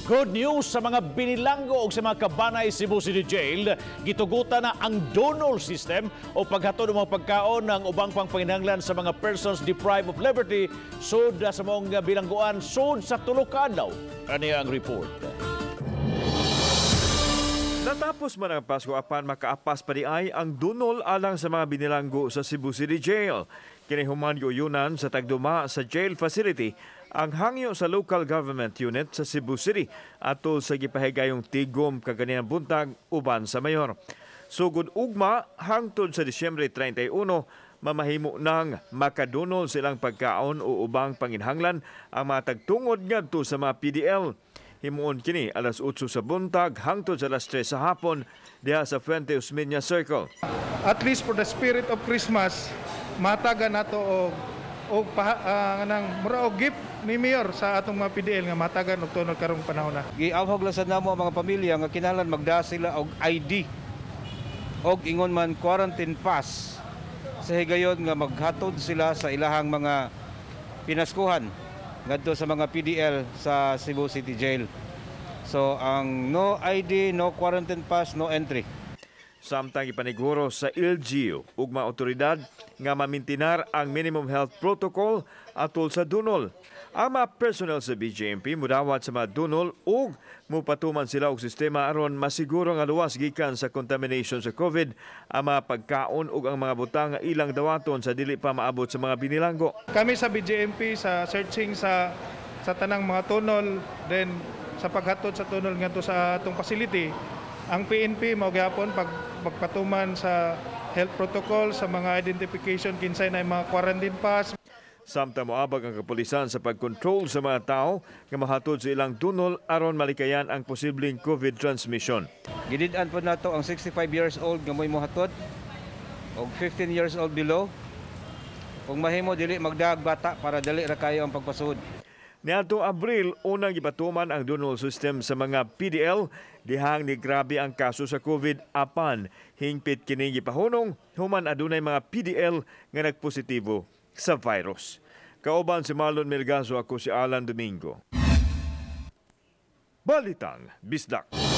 Good news sa mga binilanggo o sa mga kabanay Cebu City Jail. Gitugutan na ang donor system o paghatod ng mga pagkaon ng ubang pangpanginahanglan sa mga persons deprived of liberty sud sa mga bilangguan sud sa tulo ka adlaw. Ano ang report? Natapos man ang Pasko apan makaapas pa di ay ang dunol alang sa mga binilanggo sa Cebu City Jail. Kinihuman yunan sa tagduma sa jail facility ang hangyo sa local government unit sa Cebu City atol sa gipahigayong tigom kaganiang buntag uban sa mayor. Sugod ugma hangtod sa Disyembre 31, mamahimo nang makadunol silang pagkaon o ubang panginhanglan ang mga tagtungod ngadto sa mga PDL. Himuon kini alas 8 sa buntag hangtod sa alas 3 sa hapon diha sa Fuente Osmeña Circle. At least for the spirit of Christmas, mataga nato og mura og gift ni Mayor sa atong mga PDL nga matagan og tunod karong panahon na. Giawhag lang sad namo ang mga pamilya nga kinahanglan magda sila og ID og ingon man quarantine pass sa higayon nga maghatod sila sa ilahang mga pinaskuhan ngadto sa mga PDL sa Cebu City Jail. So ang no ID, no quarantine pass, no entry. Samtang ipaniguro sa LGU ug mga otoridad nga mamintinar ang minimum health protocol atol sa dunol. Ang mga personnel sa BJMP mudawat sa mga dunol ug mupatuman sila og sistema aron masiguro nga luwas gikan sa contamination sa COVID ang mga pagkaon ug ang mga butang nga ilang dawaton sa dili pa maabot sa mga binilanggo. Kami sa BJMP sa searching sa tanang mga tunnel, then sa paghatod sa tunnel ngadto sa atong facility, ang PNP mao gyapon pagpatuman sa health protocol sa mga identification kinsay na mga quarantine pass. Samtang moabag ang kapulisan sa pagkontrol sa mga tao nga mahatod sa ilang dunol aron malikayan ang posibleng COVID transmission. Gidid-an po nato ang 65 years old nga moy mohatod og 15 years old below. Kung mahimo dili magdaag bata para dali ra kayo ang pagpasud. Niadtong Abril, unang gipatuman ang dunol system sa mga PDL dihang ni grabe ang kaso sa COVID apan hingpit kini gipahunong human adunay mga PDL nga nagpositibo sa virus. Kauban si Marlon Melgazo, ako si Alan Domingo. Balitang Bisdak.